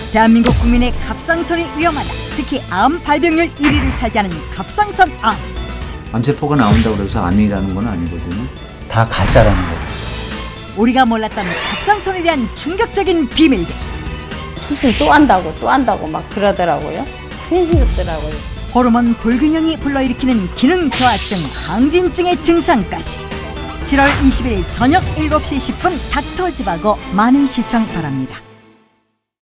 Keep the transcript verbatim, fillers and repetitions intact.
대한민국 국민의 갑상선이 위험하다. 특히 암 발병률 일 위를 차지하는 갑상선 암. 암세포가 나온다고 해서 암이라는 건 아니거든요. 다 가짜라는 거예요. 우리가 몰랐던 갑상선에 대한 충격적인 비밀들. 수술 또 한다고 또 한다고 막 그러더라고요. 괜시럽더라고요. 호르몬 불균형이 불러일으키는 기능 저하증, 항진증의 증상까지. 칠월 이십일일 저녁 일곱 시 십 분 닥터집하고 많은 시청 바랍니다.